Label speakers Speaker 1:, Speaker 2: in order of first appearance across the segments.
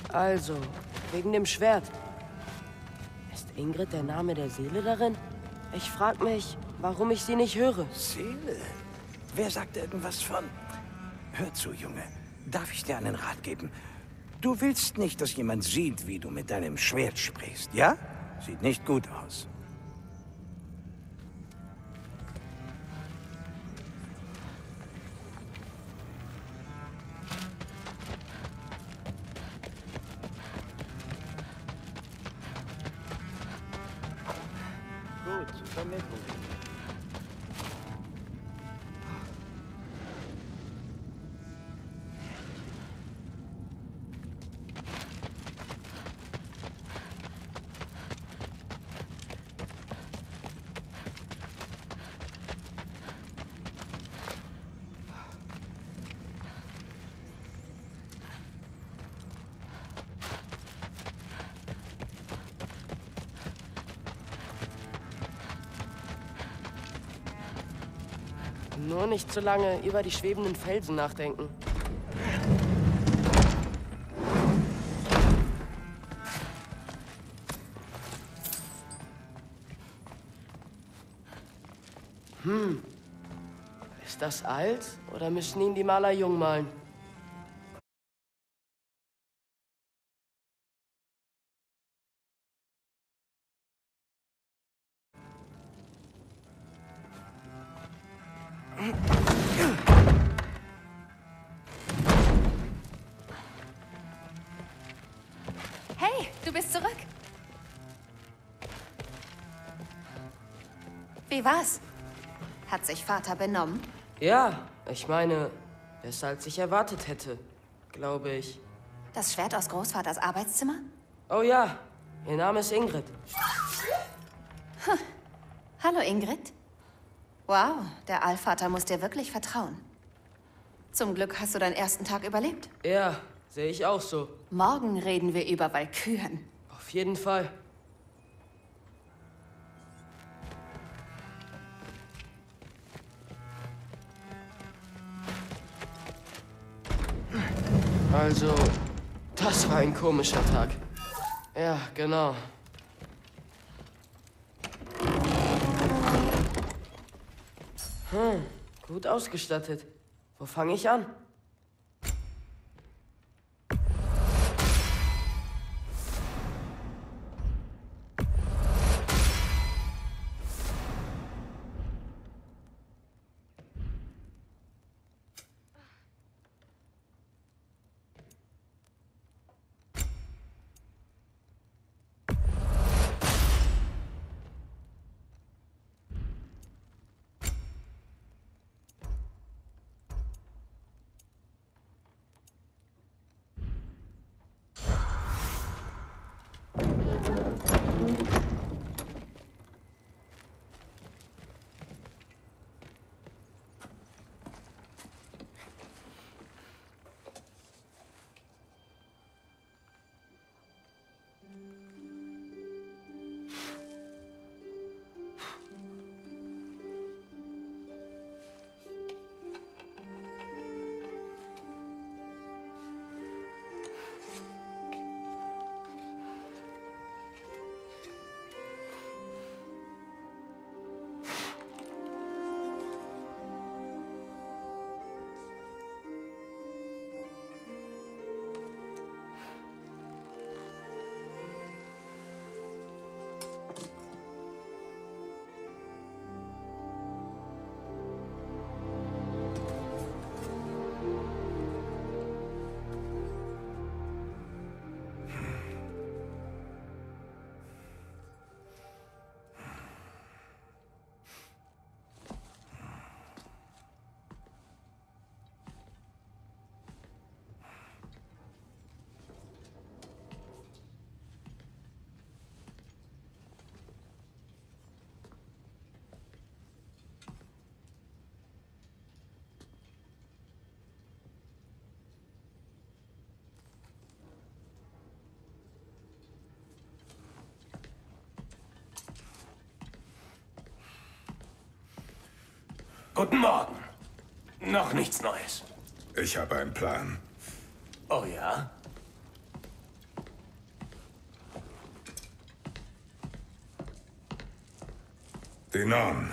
Speaker 1: Also, wegen dem Schwert. Ist Ingrid der Name der Seele darin? Ich frag mich, warum ich sie nicht höre.
Speaker 2: Seele? Wer sagt irgendwas von... Hör zu, Junge. Darf ich dir einen Rat geben? Du willst nicht, dass jemand sieht, wie du mit deinem Schwert sprichst, ja? Sieht nicht gut aus. Gut, Vermittlung.
Speaker 1: Nur nicht zu lange über die schwebenden Felsen nachdenken. Ist das alt oder müssen ihn die Maler jung malen?
Speaker 3: Hey, du bist zurück. Wie war's? Hat sich Vater benommen?
Speaker 1: Ja, ich meine, besser als ich erwartet hätte, glaube ich.
Speaker 3: Das Schwert aus Großvaters Arbeitszimmer?
Speaker 1: Oh ja, ihr Name ist Ingrid.
Speaker 3: Hallo, Ingrid. Wow, der Allvater muss dir wirklich vertrauen. Zum Glück hast du deinen ersten Tag überlebt.
Speaker 1: Ja, sehe ich auch so.
Speaker 3: Morgen reden wir über Walküren.
Speaker 1: Auf jeden Fall. Also, das war ein komischer Tag. Ja, genau. Gut ausgestattet. Wo fange ich an?
Speaker 4: Guten Morgen. Noch nichts Neues.
Speaker 5: Ich habe einen Plan.
Speaker 4: Oh ja?
Speaker 5: Die Norn.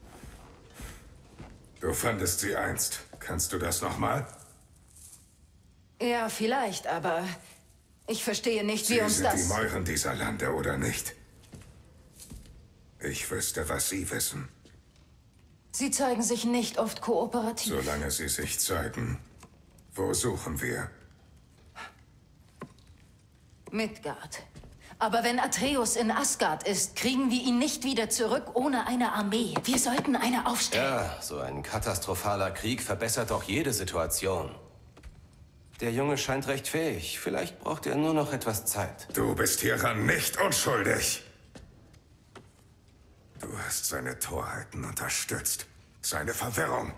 Speaker 5: Du fandest sie einst. Kannst du das nochmal?
Speaker 6: Ja, vielleicht, aber ich verstehe nicht, wie
Speaker 5: Sie
Speaker 6: uns
Speaker 5: sind
Speaker 6: das...
Speaker 5: die Mäuren dieser Lande, oder nicht? Ich wüsste, was Sie wissen.
Speaker 6: Sie zeigen sich nicht oft kooperativ.
Speaker 5: Solange Sie sich zeigen. Wo suchen wir?
Speaker 6: Midgard. Aber wenn Atreus in Asgard ist, kriegen wir ihn nicht wieder zurück ohne eine Armee. Wir sollten eine aufstellen.
Speaker 4: Ja, so ein katastrophaler Krieg verbessert doch jede Situation. Der Junge scheint recht fähig. Vielleicht braucht er nur noch etwas Zeit.
Speaker 5: Du bist hieran nicht unschuldig. Du hast seine Torheiten unterstützt. Seine Verwirrung.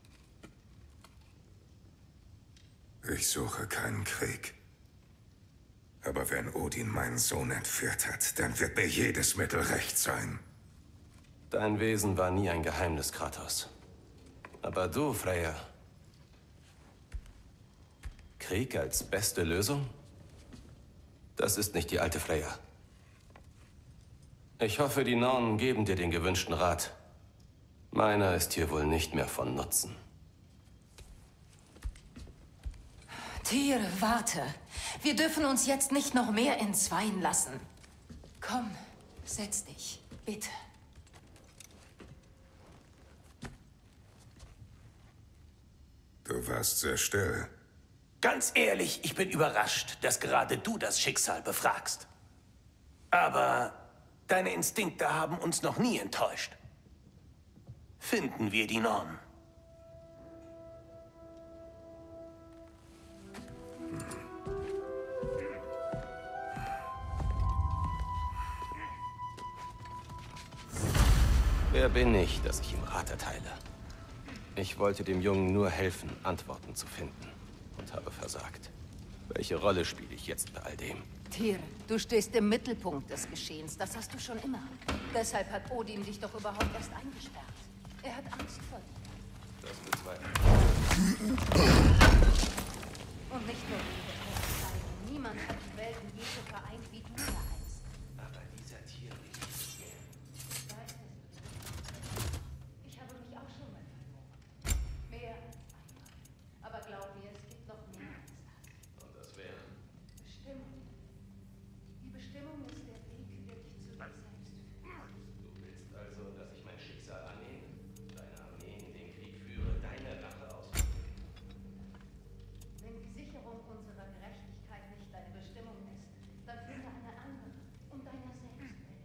Speaker 5: Ich suche keinen Krieg. Aber wenn Odin meinen Sohn entführt hat, dann wird mir jedes Mittel recht sein.
Speaker 4: Dein Wesen war nie ein Geheimnis, Kratos. Aber du, Freya. Krieg als beste Lösung? Das ist nicht die alte Freya. Ich hoffe, die Nornen geben dir den gewünschten Rat. Meiner ist hier wohl nicht mehr von Nutzen.
Speaker 6: Tyr, warte. Wir dürfen uns jetzt nicht noch mehr entzweien lassen. Komm, setz dich, bitte.
Speaker 5: Du warst sehr still.
Speaker 2: Ganz ehrlich, ich bin überrascht, dass gerade du das Schicksal befragst. Aber deine Instinkte haben uns noch nie enttäuscht. Finden wir die Nornen.
Speaker 4: Wer bin ich, dass ich ihm Rat erteile? Ich wollte dem Jungen nur helfen, Antworten zu finden. Und habe versagt. Welche Rolle spiele ich jetzt bei all dem?
Speaker 6: Tyr, du stehst im Mittelpunkt des Geschehens. Das hast du schon immer. Deshalb hat Odin dich doch überhaupt erst eingesperrt. Er hat Angst vor dir.
Speaker 4: Das bezweifle ich.
Speaker 6: Und nicht nur wegen. Niemand hat die Welten je so vereint wie du da einst.
Speaker 4: Aber dieser Tier riecht nicht mehr.
Speaker 6: Ich habe mich auch schon mal verloren. Mehr als einmal. Aber glaub mir, es gibt noch mehr als das.
Speaker 4: Und das wäre?
Speaker 6: Bestimmung. Die Bestimmung ist der Weg, der dich zu dir selbst führt.
Speaker 4: Du willst also, dass ich mein Schicksal annehme? Deine Armee in den Krieg führe, deine Rache ausführe?
Speaker 6: Wenn die Sicherung unserer Gerechtigkeit nicht deine Bestimmung ist, dann finde eine andere, um deiner selbst willen.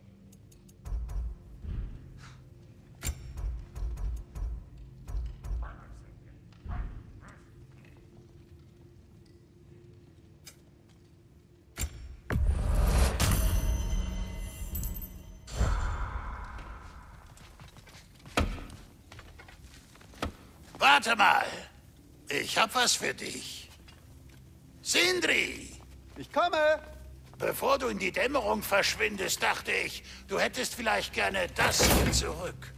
Speaker 7: Warte mal. Ich hab was für dich. Sindri!
Speaker 8: Ich komme!
Speaker 7: Bevor du in die Dämmerung verschwindest, dachte ich, du hättest vielleicht gerne das hier zurück.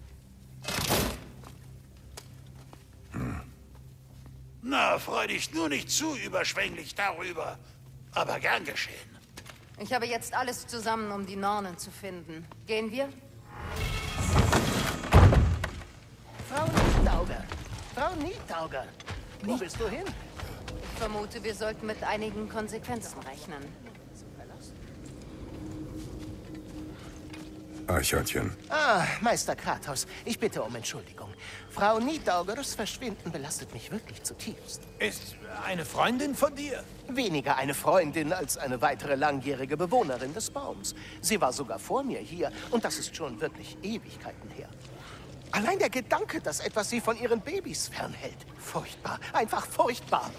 Speaker 7: Na, freu dich nur nicht zu überschwänglich darüber. Aber gern geschehen.
Speaker 6: Ich habe jetzt alles zusammen, um die Nornen zu finden. Gehen wir?
Speaker 8: Frau Nietauger! Frau Nietauger! Wo bist du hin?
Speaker 6: Ich vermute, wir sollten mit einigen Konsequenzen rechnen.
Speaker 5: Eichhörnchen.
Speaker 8: Ah, Meister Kratos, ich bitte um Entschuldigung. Frau Nietaugers Verschwinden belastet mich wirklich zutiefst.
Speaker 2: Ist eine Freundin von dir?
Speaker 8: Weniger eine Freundin als eine weitere langjährige Bewohnerin des Baums. Sie war sogar vor mir hier und das ist schon wirklich Ewigkeiten her. Allein der Gedanke, dass etwas sie von ihren Babys fernhält. Furchtbar, einfach furchtbar.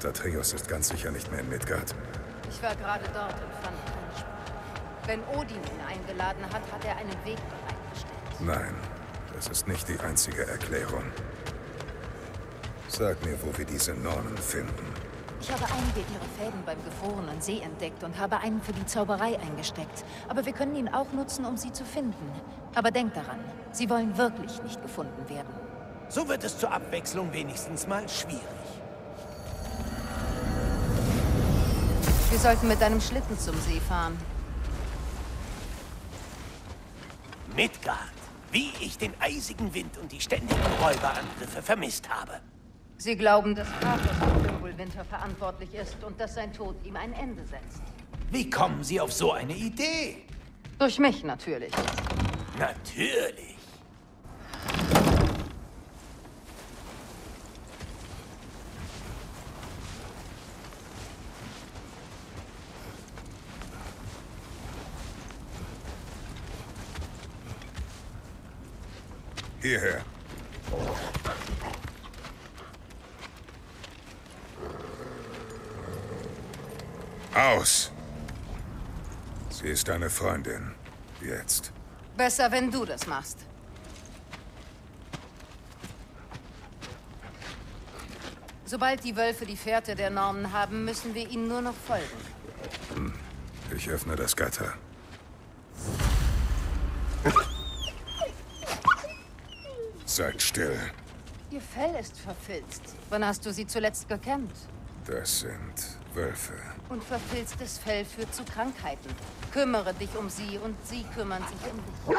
Speaker 5: und Atreus ist ganz sicher nicht mehr in Midgard.
Speaker 6: Ich war gerade dort und fand keine Spur. Wenn Odin ihn eingeladen hat, hat er einen Weg bereitgestellt.
Speaker 5: Nein, das ist nicht die einzige Erklärung. Sag mir, wo wir diese Nornen finden.
Speaker 6: Ich habe einige ihrer Fäden beim gefrorenen See entdeckt und habe einen für die Zauberei eingesteckt. Aber wir können ihn auch nutzen, um sie zu finden. Aber denk daran, sie wollen wirklich nicht gefunden werden.
Speaker 2: So wird es zur Abwechslung wenigstens mal schwierig.
Speaker 6: Wir sollten mit deinem Schlitten zum See fahren.
Speaker 2: Midgard, wie ich den eisigen Wind und die ständigen Räuberangriffe vermisst habe.
Speaker 6: Sie glauben, dass Kratos für Fimbulwinter verantwortlich ist und dass sein Tod ihm ein Ende setzt.
Speaker 2: Wie kommen Sie auf so eine Idee?
Speaker 6: Durch mich natürlich.
Speaker 2: Natürlich.
Speaker 5: Hierher. Aus! Sie ist deine Freundin. Jetzt.
Speaker 6: Besser, wenn du das machst. Sobald die Wölfe die Fährte der Nornen haben, müssen wir ihnen nur noch folgen.
Speaker 5: Ich öffne das Gatter. Seid still.
Speaker 6: Ihr Fell ist verfilzt. Wann hast du sie zuletzt gekämmt?
Speaker 5: Das sind Wölfe.
Speaker 6: Und verfilztes Fell führt zu Krankheiten. Kümmere dich um sie und sie kümmern sich um dich.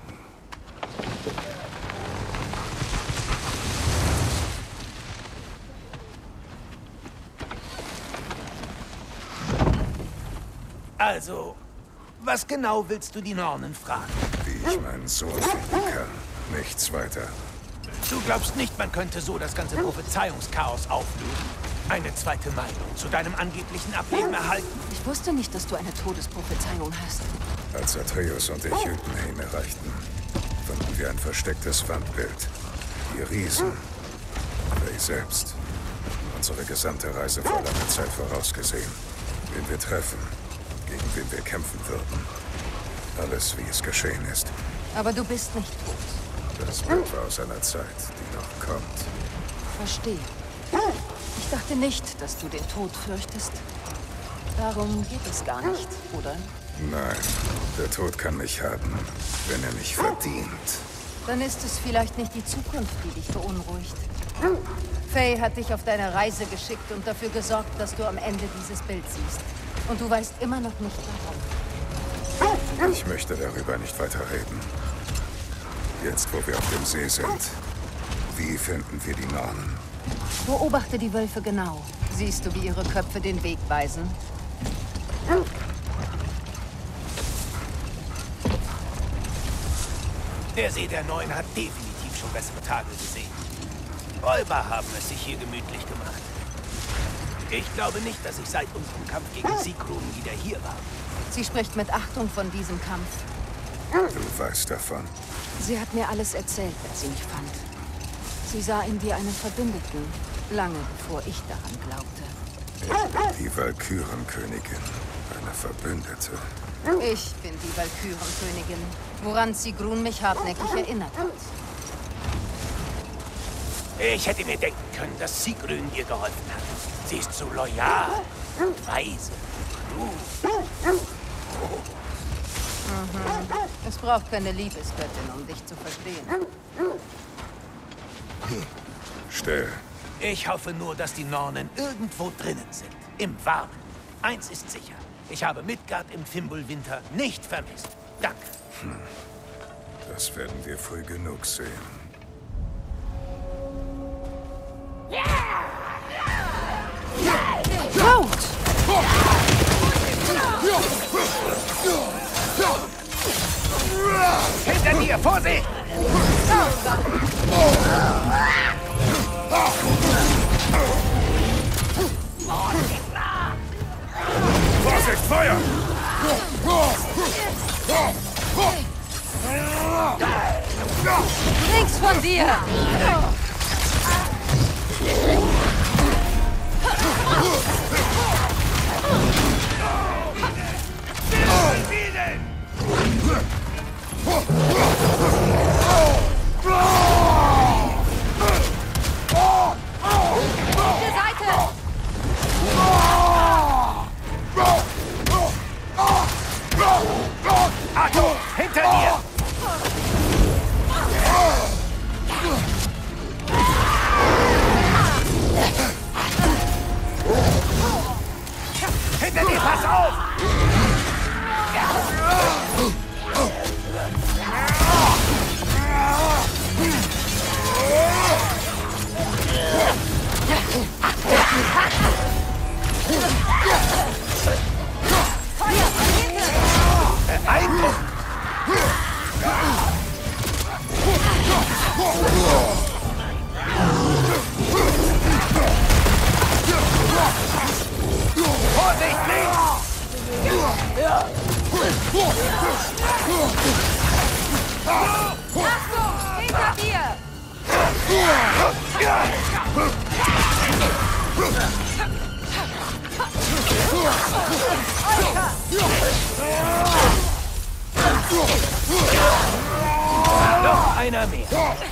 Speaker 2: Also, was genau willst du die Nornen fragen?
Speaker 5: Wie ich meinen Sohn finden kann. Nichts weiter.
Speaker 2: Du glaubst nicht, man könnte so das ganze Prophezeiungschaos auflösen? Eine zweite Meinung zu deinem angeblichen Ableben erhalten?
Speaker 6: Ich wusste nicht, dass du eine Todesprophezeiung hast.
Speaker 5: Als Atreus und ich Jotunheim erreichten, fanden wir ein verstecktes Wandbild. Die Riesen. Frey selbst. Unsere gesamte Reise vor langer Zeit vorausgesehen. Wen wir treffen, gegen wen wir kämpfen würden. Alles, wie es geschehen ist.
Speaker 6: Aber du bist nicht tot.
Speaker 5: Das Bild war aus einer Zeit, die noch kommt.
Speaker 6: Verstehe. Ich dachte nicht, dass du den Tod fürchtest. Darum geht es gar nicht, oder?
Speaker 5: Nein, der Tod kann mich haben, wenn er mich verdient.
Speaker 6: Dann ist es vielleicht nicht die Zukunft, die dich beunruhigt. Faye hat dich auf deine Reise geschickt und dafür gesorgt, dass du am Ende dieses Bild siehst. Und du weißt immer noch nicht warum.
Speaker 5: Ich möchte darüber nicht weiter reden. Jetzt, wo wir auf dem See sind, wie finden wir die Nornen?
Speaker 6: Beobachte die Wölfe genau. Siehst du, wie ihre Köpfe den Weg weisen?
Speaker 2: Der See der Neuen hat definitiv schon bessere Tage gesehen. Räuber haben es sich hier gemütlich gemacht. Ich glaube nicht, dass ich seit unserem Kampf gegen Sigrun wieder hier war.
Speaker 6: Sie spricht mit Achtung von diesem Kampf.
Speaker 5: Du weißt davon.
Speaker 6: Sie hat mir alles erzählt, als sie mich fand. Sie sah in dir einen Verbündeten, lange bevor ich daran glaubte.
Speaker 5: Die Walkürenkönigin, eine Verbündete.
Speaker 6: Ich bin die Walkürenkönigin, woran Sigrun mich hartnäckig erinnert hat.
Speaker 2: Ich hätte mir denken können, dass Sigrun dir geholfen hat. Sie ist so loyal, weise, klug.
Speaker 6: Es braucht keine Liebesgöttin, um dich zu verstehen.
Speaker 5: Still.
Speaker 2: Ich hoffe nur, dass die Nornen irgendwo drinnen sind. Im Warmen. Eins ist sicher. Ich habe Midgard im Fimbulwinter nicht vermisst. Danke.
Speaker 5: Das werden wir früh genug sehen.
Speaker 6: Laut!
Speaker 2: Hinter dir! Vorsicht!
Speaker 5: Vorsicht, Feuer!
Speaker 6: Links von dir!
Speaker 2: Hinter dir, pass auf!
Speaker 8: Beeindruckend!
Speaker 2: Vorsicht, links!
Speaker 6: Achtung! Hinter dir!
Speaker 2: Noch einer mehr.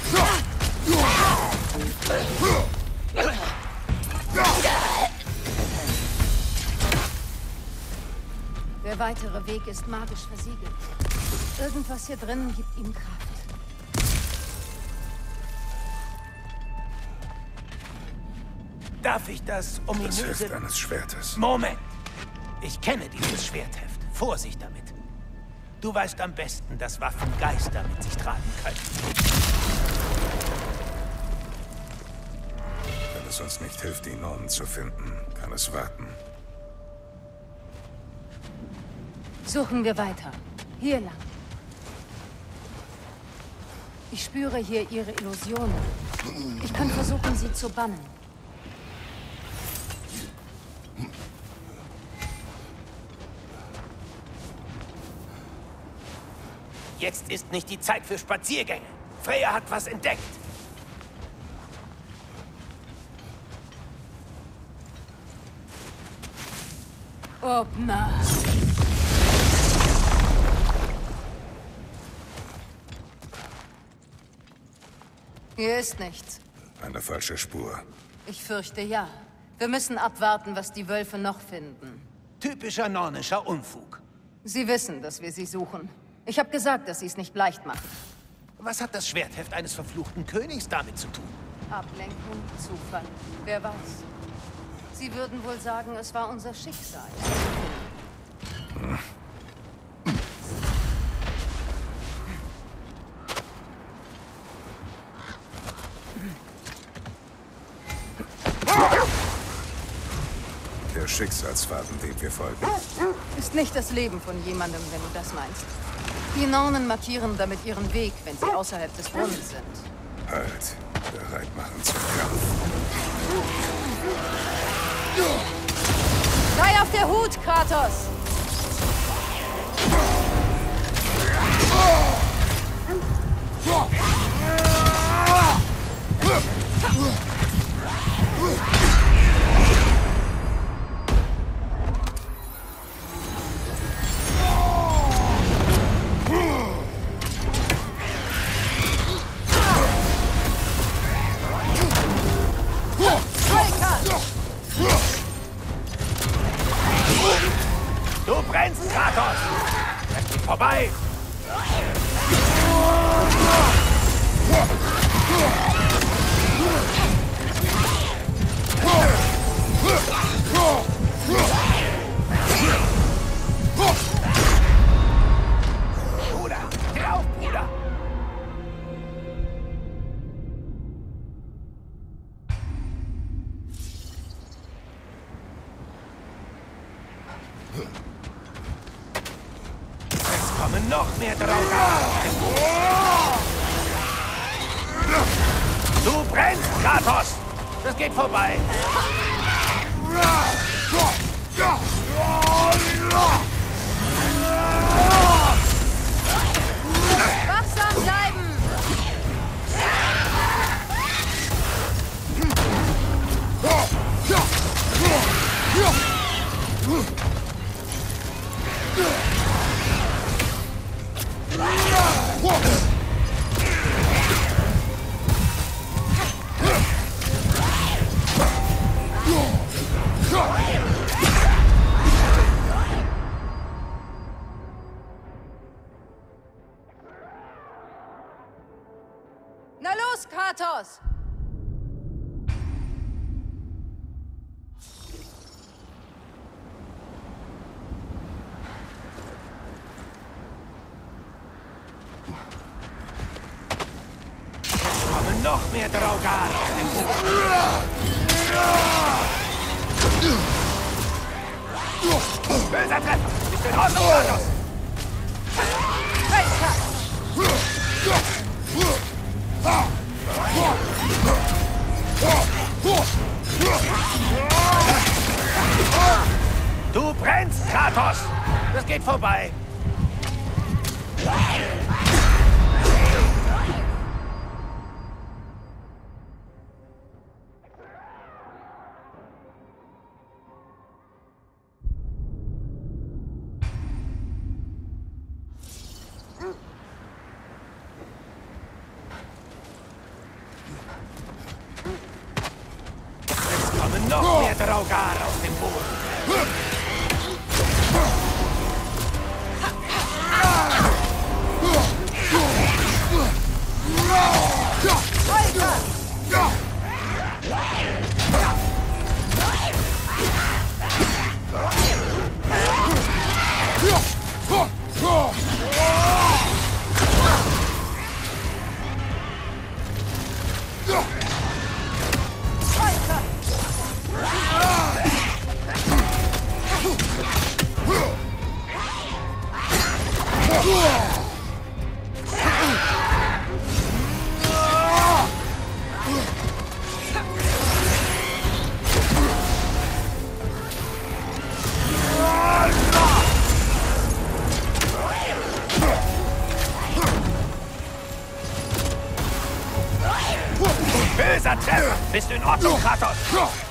Speaker 6: Der weitere Weg ist magisch versiegelt. Irgendwas hier drinnen gibt ihm Kraft.
Speaker 2: Darf ich das
Speaker 5: Das
Speaker 2: ominöse...
Speaker 5: Heft eines Schwertes.
Speaker 2: Moment! Ich kenne dieses Schwertheft. Vorsicht damit. Du weißt am besten, dass Waffen Geister mit sich tragen können.
Speaker 5: Wenn es uns nicht hilft, die Nornen zu finden, kann es warten.
Speaker 6: Suchen wir weiter. Hier lang. Ich spüre hier ihre Illusionen. Ich kann versuchen, sie zu bannen.
Speaker 2: Jetzt ist nicht die Zeit für Spaziergänge. Freya hat was entdeckt.
Speaker 6: Obna. Hier ist nichts.
Speaker 5: Eine falsche Spur.
Speaker 6: Ich fürchte ja. Wir müssen abwarten, was die Wölfe noch finden.
Speaker 2: Typischer nornischer Unfug.
Speaker 6: Sie wissen, dass wir sie suchen. Ich habe gesagt, dass sie es nicht leicht machen.
Speaker 2: Was hat das Schwertheft eines verfluchten Königs damit zu tun?
Speaker 6: Ablenkung, Zufall. Wer weiß. Sie würden wohl sagen, es war unser Schicksal.
Speaker 5: Der Schicksalsfaden, dem wir folgen.
Speaker 6: Ist nicht das Leben von jemandem, wenn du das meinst. Die Nornen markieren damit ihren Weg, wenn sie außerhalb des Brunnens sind.
Speaker 5: Halt. Bereit machen zum Kampf.
Speaker 6: Sei auf der Hut, Kratos!
Speaker 2: Du brennst, Kratos! Es geht vorbei! Bruder, steh auf, Bruder! Es kommen noch mehr drauf. Du brennst, Kratos! Das geht vorbei.
Speaker 6: Wachsam bleiben! Na los, Kratos!
Speaker 2: noch mehr Draugar auf dem Boden. Böser Treffer! Bist du in Ordnung, Kratos? Du brennst, Kratos! Das geht vorbei. Es kommen noch mehr Draugar auf dem Boden. Böser Treffer! Bist du in Ordnung, Kratos?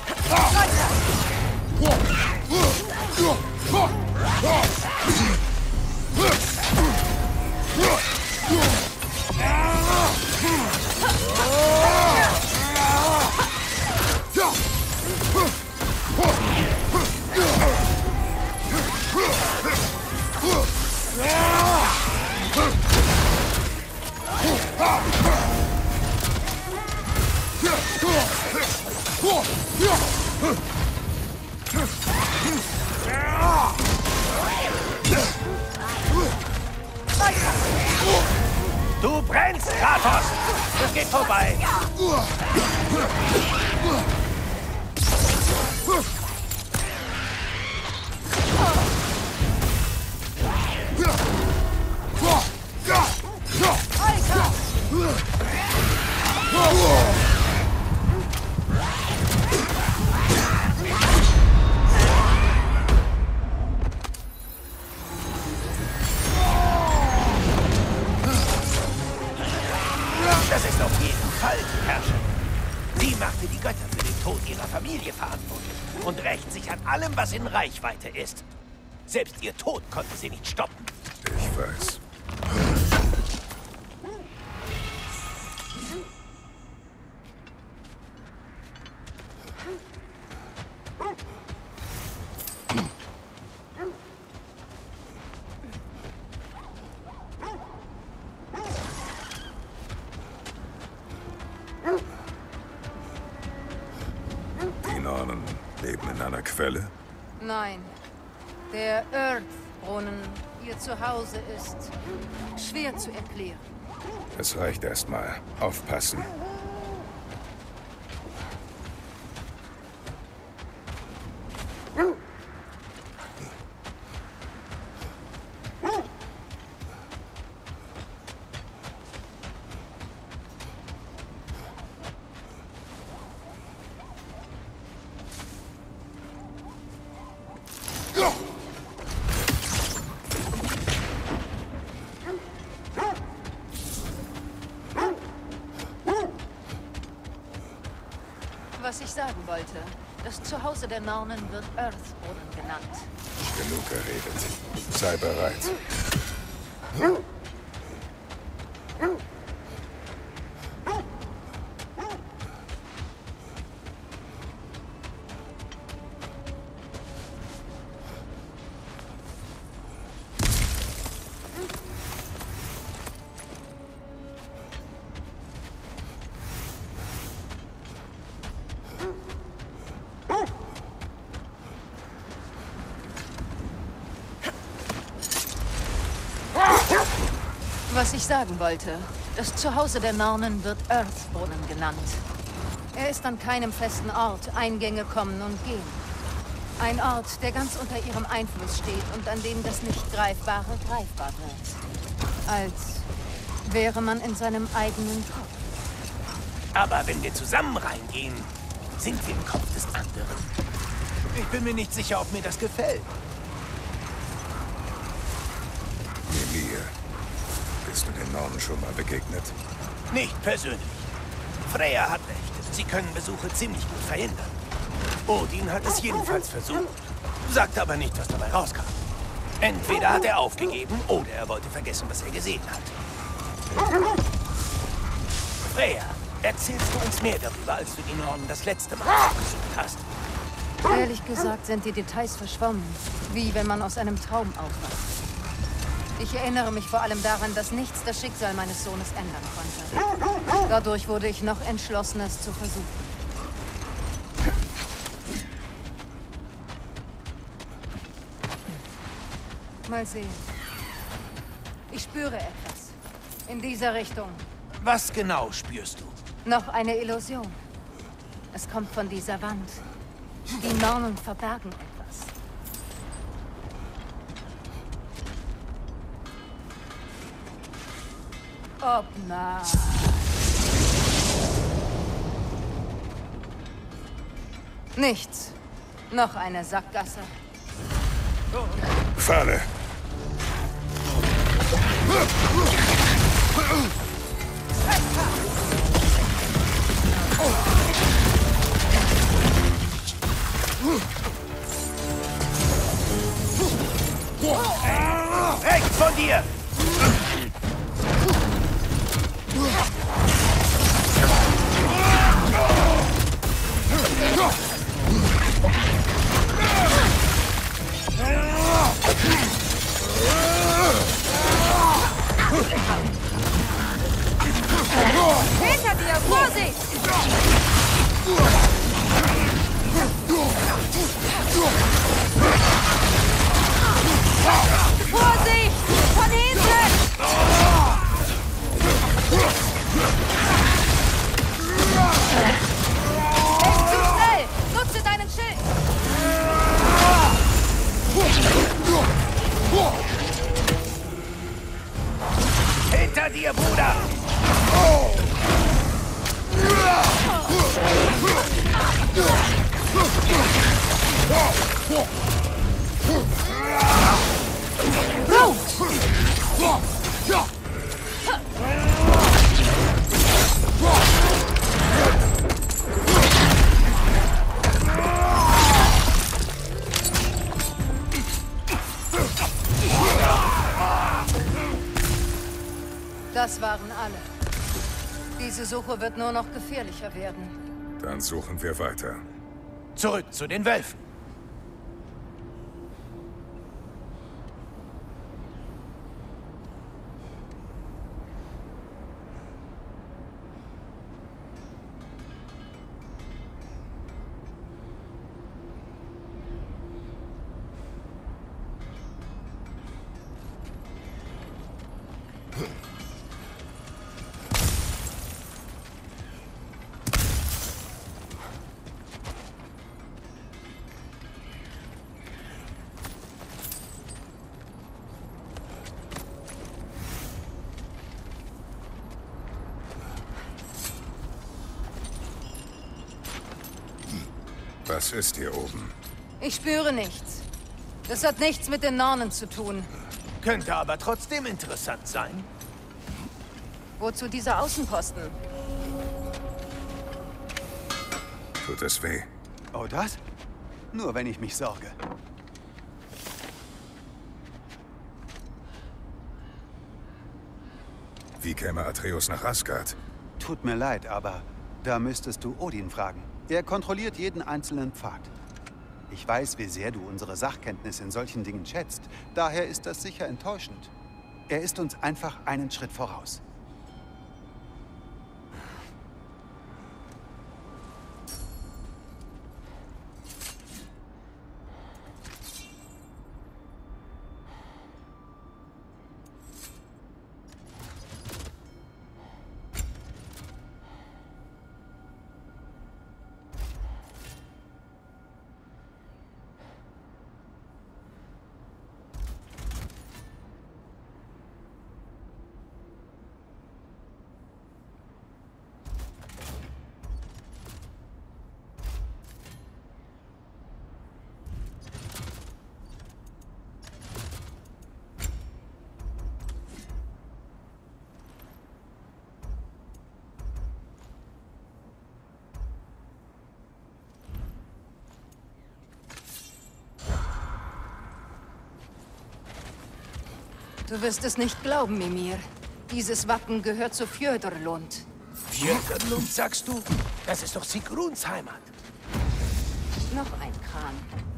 Speaker 2: Du brennst, Kratos! Das geht vorbei! Das ist auf jeden Fall die Herrscherin. Sie machte die Götter für den Tod ihrer Familie verantwortlich und rächt sich an allem, was in Reichweite ist. Selbst ihr Tod konnte sie nicht stoppen.
Speaker 5: Ich weiß. Die Nornen leben in einer Quelle?
Speaker 6: Nein. Der Earth-Brunnen, ihr Zuhause, ist schwer zu erklären.
Speaker 5: Es reicht erstmal. Aufpassen.
Speaker 6: Was ich sagen wollte, das Zuhause der Nornen wird Earth-Brunnen genannt.
Speaker 5: Genug geredet. Sei bereit.
Speaker 6: Was ich sagen wollte, Das Zuhause der Nornen wird Earthbrunnen genannt. Er ist an keinem festen Ort. Eingänge kommen und gehen. Ein Ort, der ganz unter ihrem Einfluss steht und an dem das Nicht-Greifbare greifbar wird. Als wäre man in seinem eigenen Kopf.
Speaker 8: Aber wenn wir zusammen reingehen, sind wir im Kopf des anderen. Ich bin mir nicht sicher, ob mir das gefällt.
Speaker 5: Mimir, bist du den Nornen schon mal begegnet?
Speaker 8: Nicht persönlich. Freya hat recht. Sie können Besuche ziemlich gut verhindern. Odin hat es jedenfalls versucht. Sagt aber nicht, was dabei rauskam. Entweder hat er aufgegeben, oder er wollte vergessen, was er gesehen hat. Freya, erzählst du uns mehr darüber, als du die Nornen das letzte Mal besucht hast?
Speaker 6: Ehrlich gesagt sind die Details verschwommen. Wie wenn man aus einem Traum aufwacht. Ich erinnere mich vor allem daran, dass nichts das Schicksal meines Sohnes ändern konnte. Dadurch wurde ich noch entschlossener, es zu versuchen. Mal sehen. Ich spüre etwas. In dieser Richtung.
Speaker 8: Was genau spürst du?
Speaker 6: Noch eine Illusion. Es kommt von dieser Wand. Die Nornen verbergen etwas. Obna. Nichts. Noch eine Sackgasse.
Speaker 5: Falle!
Speaker 8: Weg von dir!
Speaker 6: Hinter dir! Vorsicht! Vorsicht! Von hinten! Ist zu schnell! Nutze deinen Schild!
Speaker 8: Hinter dir, Bruder!
Speaker 6: Das waren alle. Diese Suche wird nur noch gefährlicher werden.
Speaker 5: Dann suchen wir weiter.
Speaker 8: Zurück zu den Wölfen.
Speaker 5: Was ist hier oben?
Speaker 6: Ich spüre nichts. Das hat nichts mit den Nornen zu tun.
Speaker 8: Könnte aber trotzdem interessant sein.
Speaker 6: Wozu dieser Außenposten?
Speaker 5: Tut es weh?
Speaker 9: Oh, das? Nur wenn ich mich sorge.
Speaker 5: Wie käme Atreus nach Asgard?
Speaker 9: Tut mir leid, aber da müsstest du Odin fragen. Er kontrolliert jeden einzelnen Pfad. Ich weiß, wie sehr du unsere Sachkenntnis in solchen Dingen schätzt. Daher ist das sicher enttäuschend. Er ist uns einfach einen Schritt voraus.
Speaker 6: Du wirst es nicht glauben, Mimir. Dieses Wappen gehört zu Fjodorlund.
Speaker 2: Fjodorlund, sagst du? Das ist doch Sigruns Heimat.
Speaker 6: Noch ein Kran.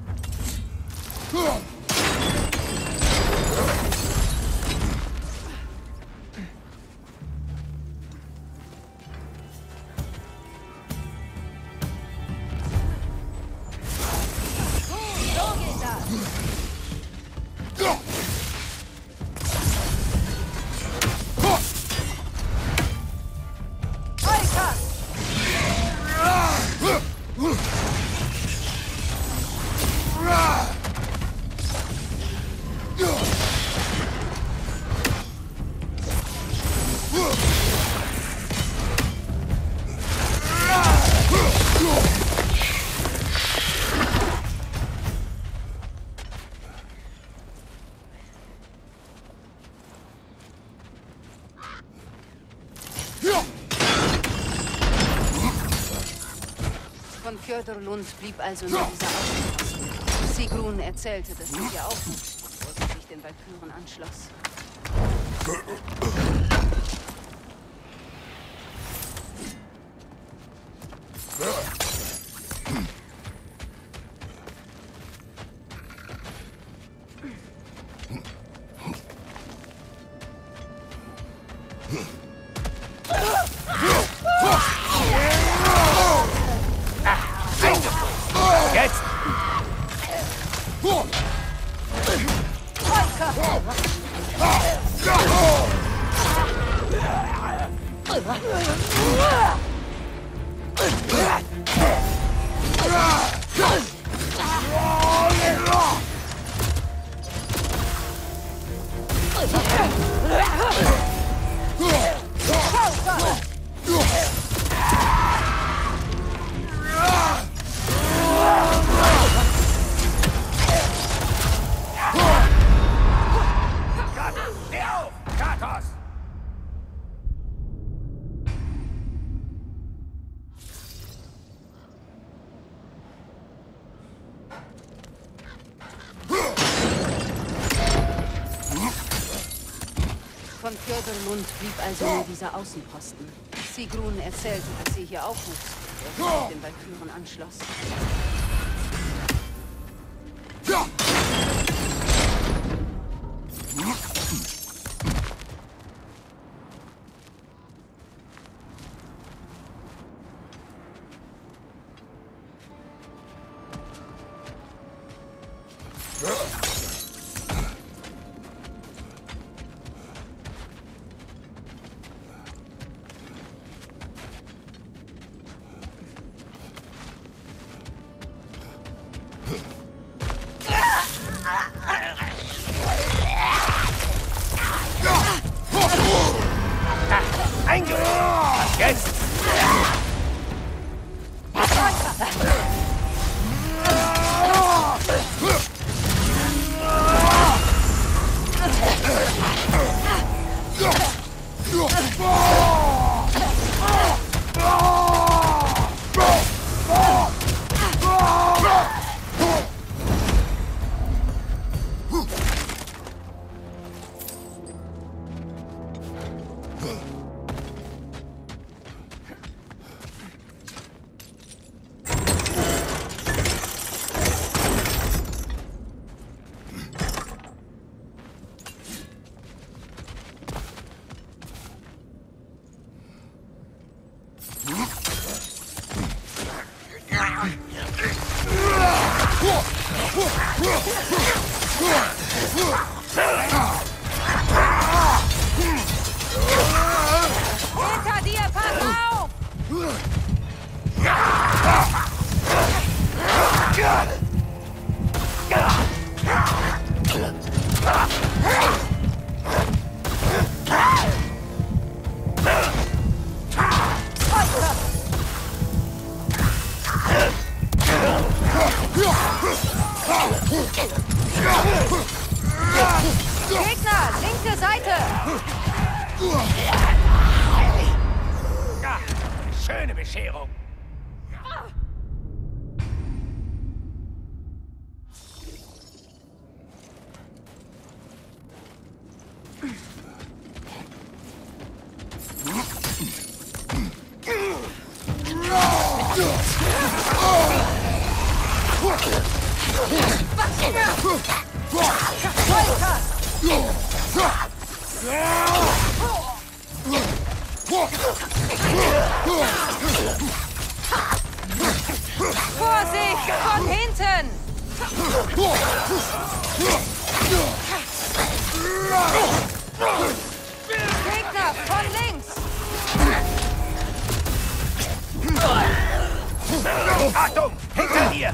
Speaker 6: Von Fjodorlund blieb also nur dieser Außenposten. Sigrun erzählte, dass sie hier aufwuchs, bevor sie sich den Walküren anschloss.
Speaker 2: Jetzt!
Speaker 6: Von Fjodorlund blieb also nur dieser Außenposten. Sigrun erzählte, dass sie hier aufwuchs, bevor sie sich den Walküren anschloss. Jetzt! Hinter dir, pass auf! Gegner, linke Seite!
Speaker 2: Ja, schöne Bescherung.
Speaker 6: Vorsicht! Von hinten! Gegner, von links!
Speaker 2: Achtung! Hinter dir!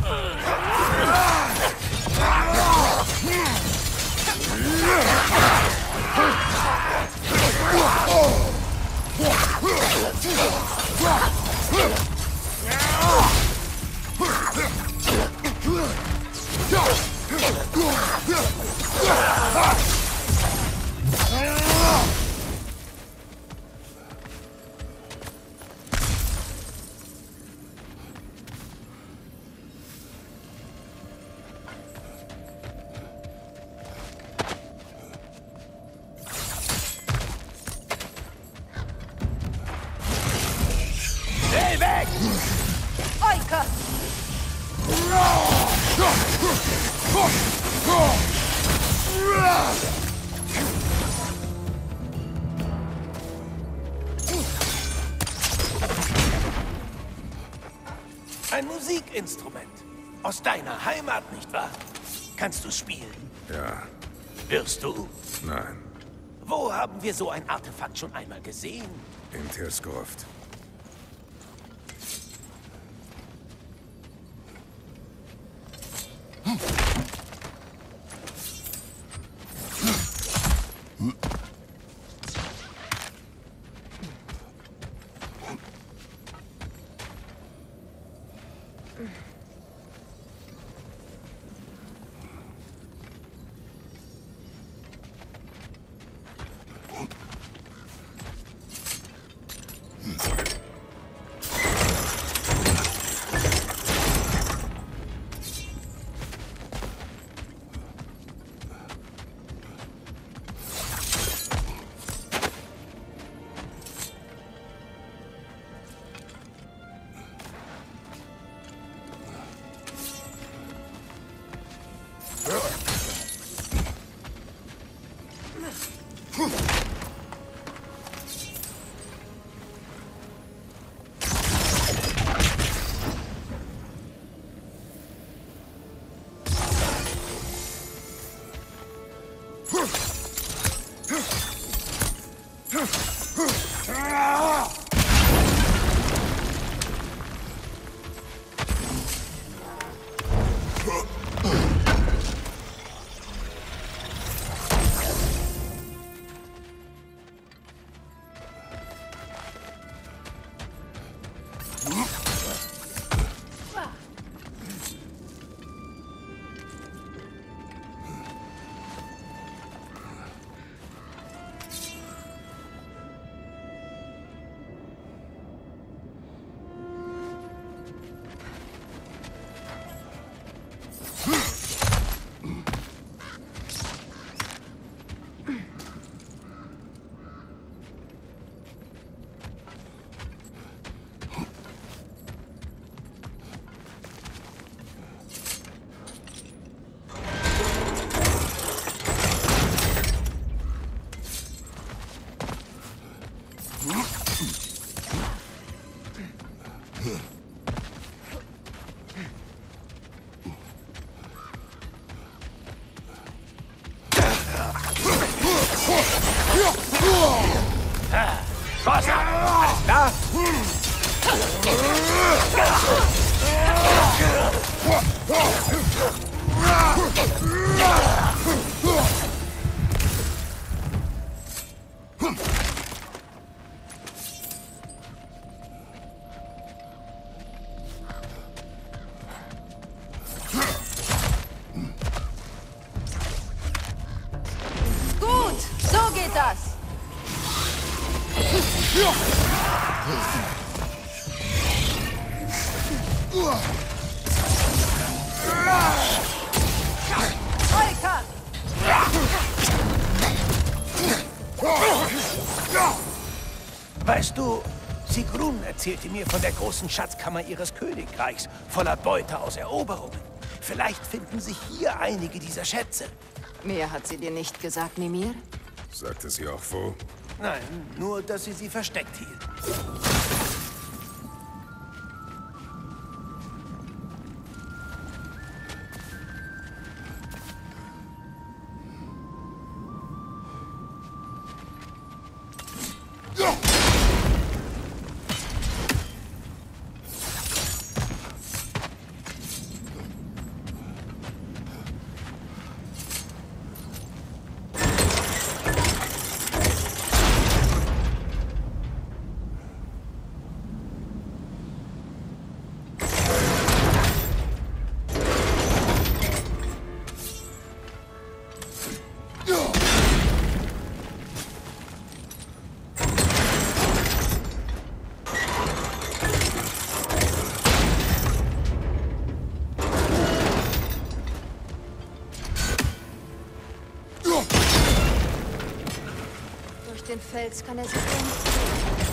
Speaker 2: Schnell weg!
Speaker 6: Euker!
Speaker 8: Ein Musikinstrument. Aus deiner Heimat, nicht wahr? Kannst du spielen?
Speaker 5: Ja,
Speaker 8: Wirst du?
Speaker 5: nein.
Speaker 8: Wo haben wir so ein Artefakt schon einmal gesehen?
Speaker 5: In Tirsgruft.
Speaker 2: Was? Alles klar?
Speaker 6: Gut, so geht das. Euker!
Speaker 8: Weißt du, Sigrun erzählte mir von der großen Schatzkammer ihres Königreichs, voller Beute aus Eroberungen.
Speaker 2: Vielleicht finden sich hier einige dieser Schätze.
Speaker 6: Mehr hat sie dir nicht gesagt, Mimir?
Speaker 5: Sagte sie auch wo?
Speaker 2: Nein, nur, dass sie versteckt hielt.
Speaker 6: Den Fels kann er sich ja nicht sehen.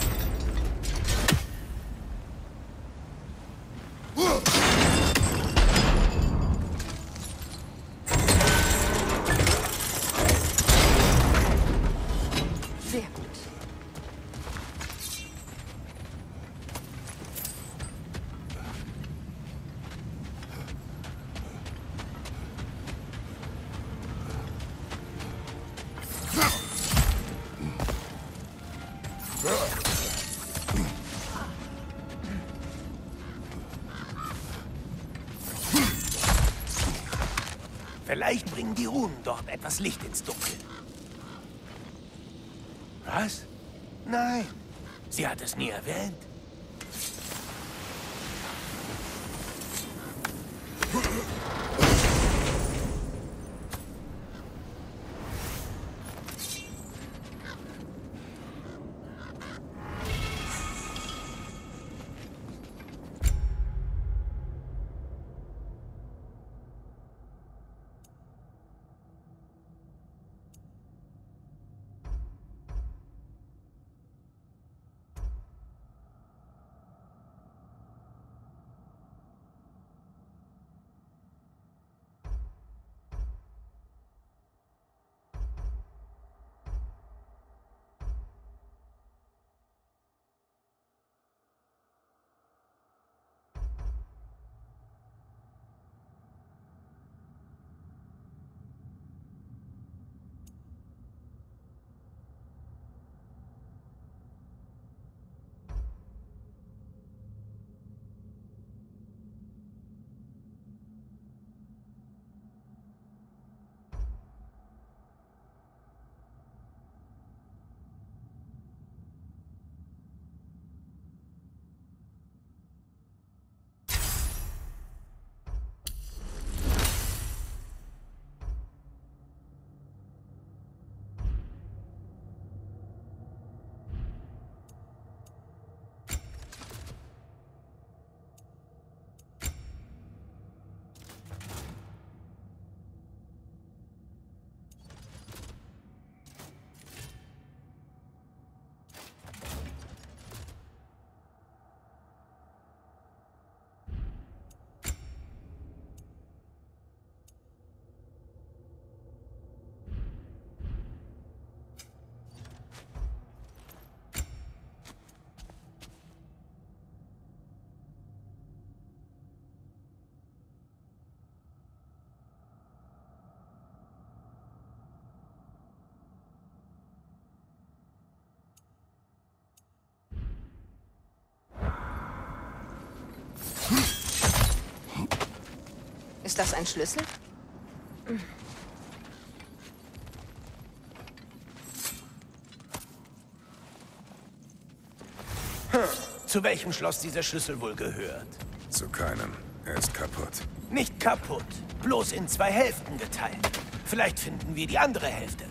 Speaker 6: Sehr gut.
Speaker 2: Vielleicht bringen die Runen dort etwas Licht ins Dunkel. Was? Nein, sie hat es nie erwähnt.
Speaker 6: Ist das ein Schlüssel?
Speaker 2: Zu welchem Schloss dieser Schlüssel wohl gehört?
Speaker 5: Zu keinem. Er ist kaputt.
Speaker 2: Nicht kaputt, bloß in 2 Hälften geteilt. Vielleicht finden wir die andere Hälfte.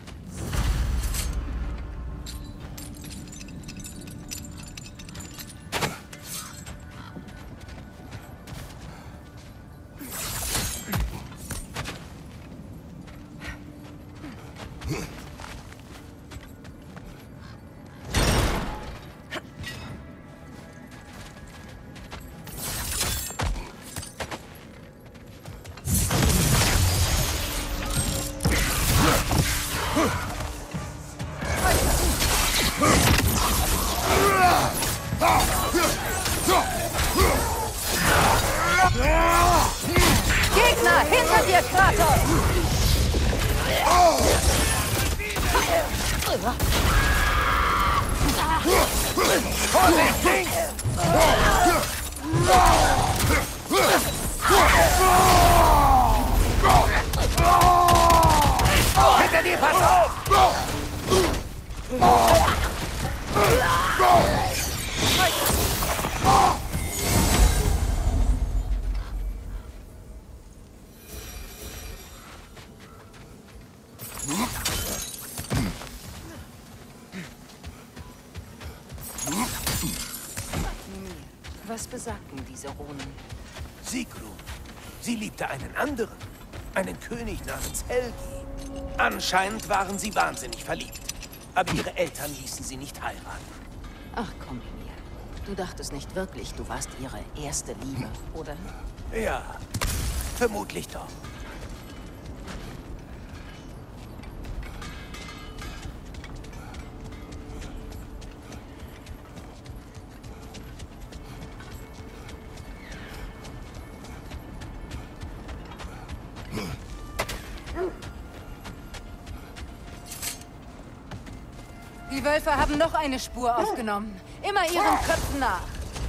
Speaker 2: Vorsichtig! Hinter dir, pass auf!
Speaker 6: Was besagten diese Runen?
Speaker 8: Sigrun. Sie liebte einen anderen. Einen König namens Helgi. Anscheinend waren sie wahnsinnig verliebt. Aber ihre Eltern ließen sie nicht heiraten.
Speaker 6: Ach komm, Emir. Du dachtest nicht wirklich, du warst ihre erste Liebe, oder?
Speaker 8: Ja, vermutlich doch.
Speaker 6: Die Wölfe haben noch eine Spur aufgenommen. Immer ihren Köpfen nach.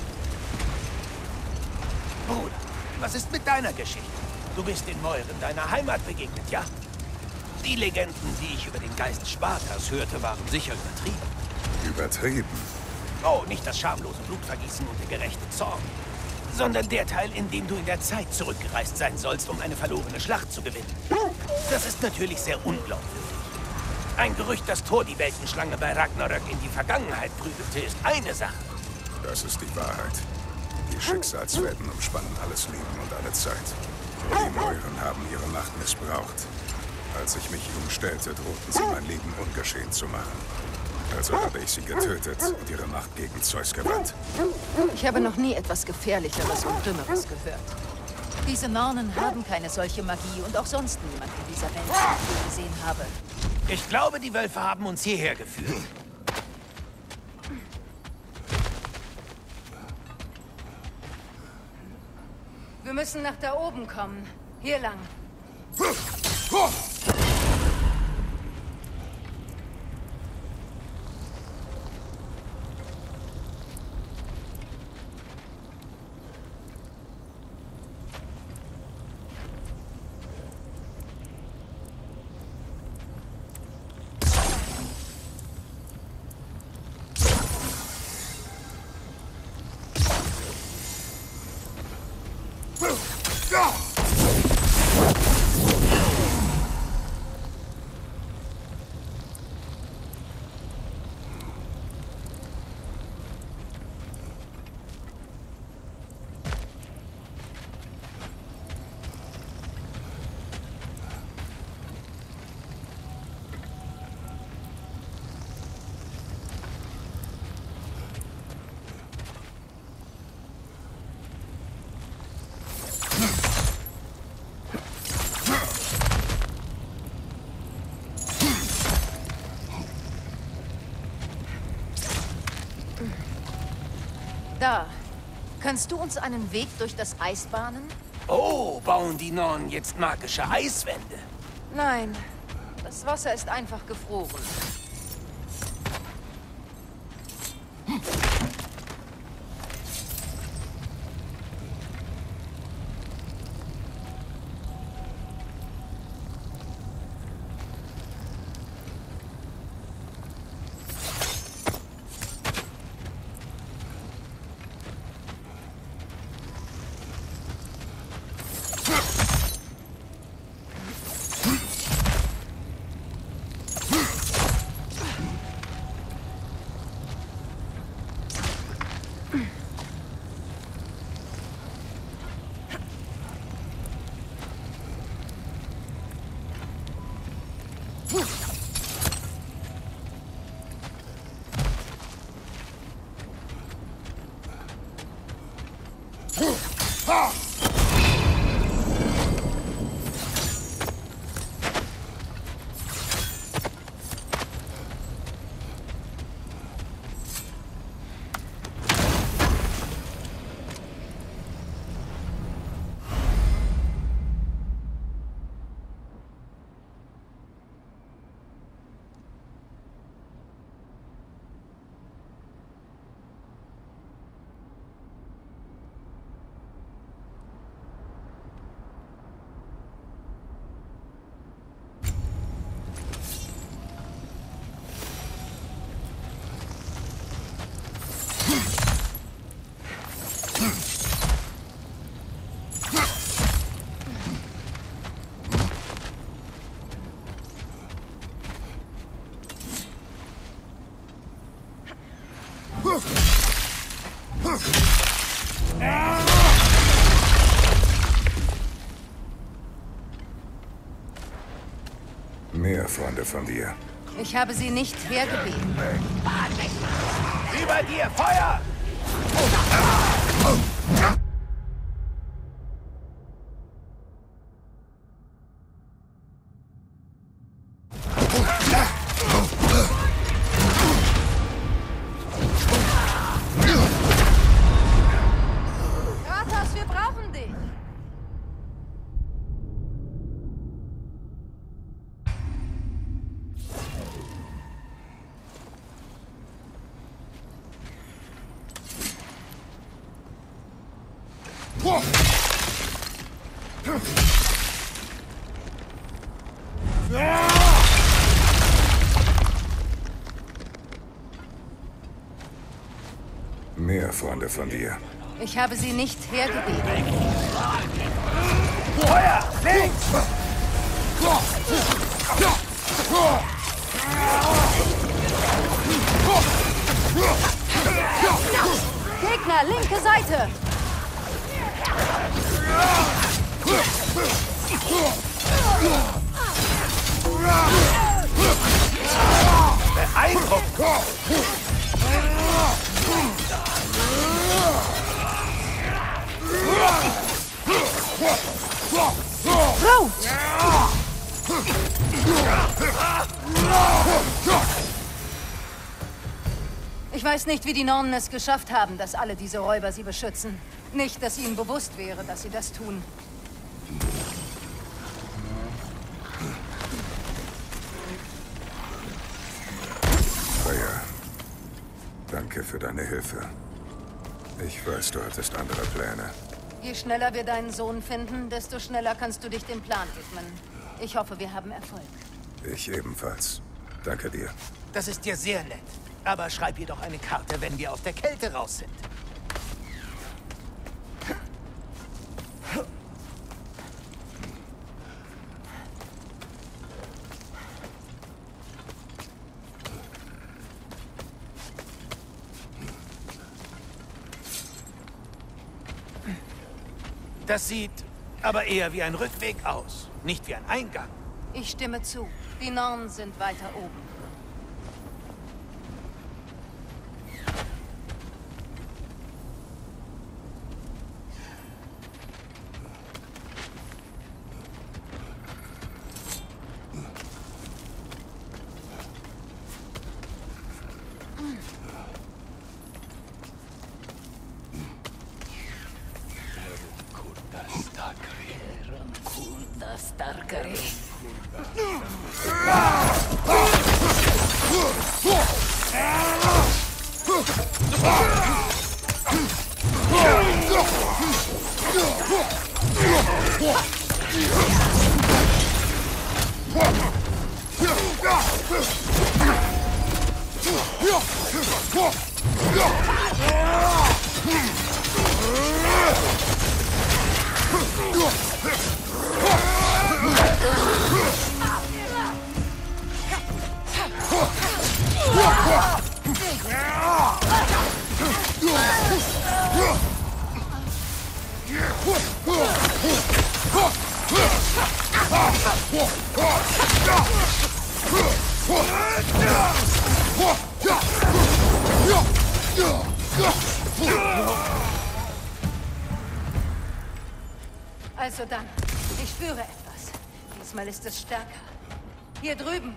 Speaker 8: Bruder, was ist mit deiner Geschichte? Du bist den Mäuren deiner Heimat begegnet, ja? Die Legenden, die ich über den Geist Spartas hörte, waren sicher übertrieben.
Speaker 5: Übertrieben?
Speaker 8: Oh, nicht das schamlose Blutvergießen und der gerechte Zorn, sondern der Teil, in dem du in der Zeit zurückgereist sein sollst, um eine verlorene Schlacht zu gewinnen. Das ist natürlich sehr unglaubwürdig. Ein Gerücht, dass Thor die Weltenschlange bei Ragnarök in die Vergangenheit prügelte, ist eine Sache.
Speaker 5: Das ist die Wahrheit. Die Schicksalsfäden umspannen alles Leben und alle Zeit. Die Mäuren haben ihre Macht missbraucht. Als ich mich ihnen stellte, drohten sie, mein Leben ungeschehen zu machen. Also habe ich sie getötet und ihre Macht gegen Zeus gewandt.
Speaker 6: Ich habe noch nie etwas Gefährlicheres und Dümmeres gehört. Diese Nornen haben keine solche Magie und auch sonst niemand in dieser Welt, den ich gesehen habe.
Speaker 8: Ich glaube, die Wölfe haben uns hierher geführt.
Speaker 6: Wir müssen nach da oben kommen. Hier lang. Da. Kannst du uns einen Weg durch das Eis bahnen?
Speaker 8: Oh, bauen die Nornen jetzt magische Eiswände?
Speaker 6: Nein. Das Wasser ist einfach gefroren.
Speaker 5: Mehr Freunde von dir.
Speaker 6: Ich habe sie nicht hergebeten.
Speaker 2: Über dir, Feuer!
Speaker 6: Kratos, wir brauchen dich!
Speaker 5: Mehr Freunde von dir.
Speaker 6: Ich habe sie nicht hergebeten.
Speaker 2: Feuer! Links!
Speaker 6: Gegner, linke Seite!
Speaker 2: Beeindruckend!
Speaker 6: Bro! Ich weiß nicht, wie die Nornen es geschafft haben, dass alle diese Räuber sie beschützen. Nicht, dass ihnen bewusst wäre, dass sie das tun.
Speaker 5: Freya, danke für deine Hilfe. Ich weiß, du hattest andere Pläne.
Speaker 6: Je schneller wir deinen Sohn finden, desto schneller kannst du dich dem Plan widmen. Ich hoffe, wir haben Erfolg.
Speaker 5: Ich ebenfalls. Danke dir.
Speaker 8: Das ist dir sehr nett. Aber schreib ihr doch eine Karte, wenn wir aus der Kälte raus sind.
Speaker 2: Das sieht aber eher wie ein Rückweg aus, nicht wie ein Eingang.
Speaker 6: Ich stimme zu. Die Nornen sind weiter oben. Also dann, ich spüre etwas. Diesmal ist es stärker. Hier drüben.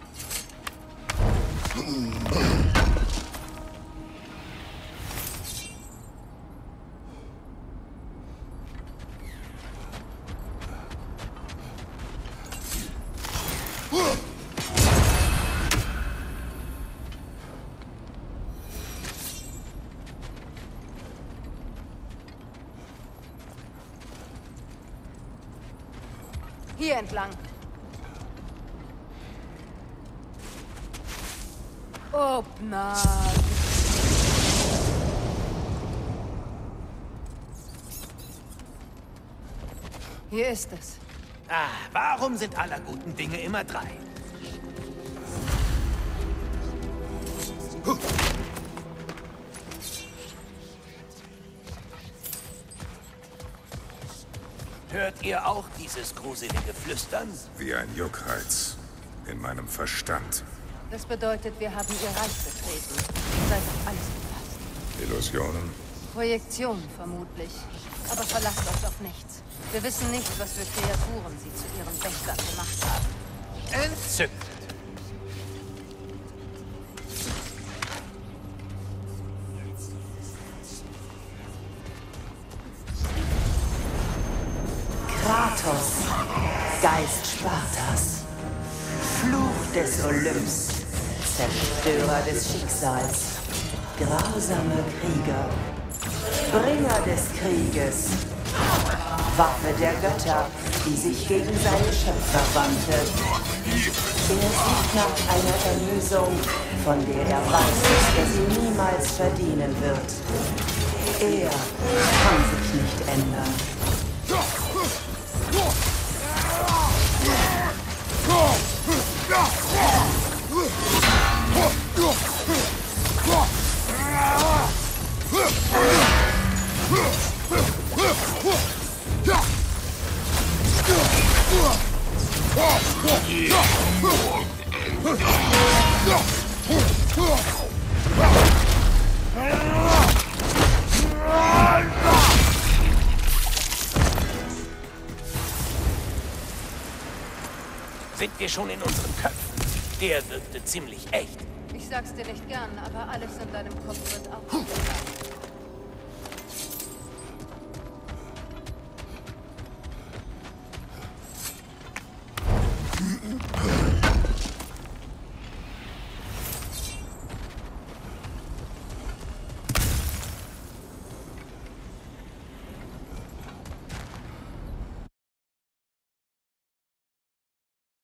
Speaker 6: Hier entlang. Obna. Hier ist es.
Speaker 2: Ah, warum sind aller guten Dinge immer drei? Hört ihr auch dieses gruselige Flüstern?
Speaker 5: Wie ein Juckreiz. In meinem Verstand.
Speaker 6: Das bedeutet, wir haben ihr Reich betreten. Ihr seid auf alles gefasst.
Speaker 5: Illusionen?
Speaker 6: Projektion vermutlich. Aber verlasst euch auf nichts. Wir wissen nicht, was für Kreaturen sie zu ihren Wächtern gemacht haben.
Speaker 2: Entzückend.
Speaker 10: Kratos, Geist Spartas, Fluch des Olymps, Zerstörer des Schicksals, grausame Krieger, Bringer des Krieges, Waffe der Götter, die sich gegen seine Schöpfer wandte. Er sucht nach einer Erlösung, von der er weiß, dass er sie niemals verdienen wird. Er kann sich nicht ändern.
Speaker 2: Sind wir schon in unseren Köpfen? Der wirkte ziemlich echt.
Speaker 6: Ich sag's dir nicht gern, aber alles in deinem Kopf wird auch.